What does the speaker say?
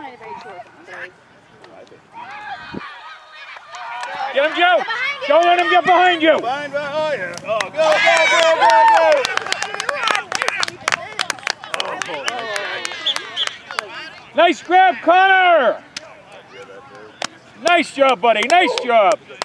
want anybody short. Get him, Joe! Don't let him get behind you! Oh, yeah. Oh, go! Nice grab, Connor! Nice job, buddy. Nice job.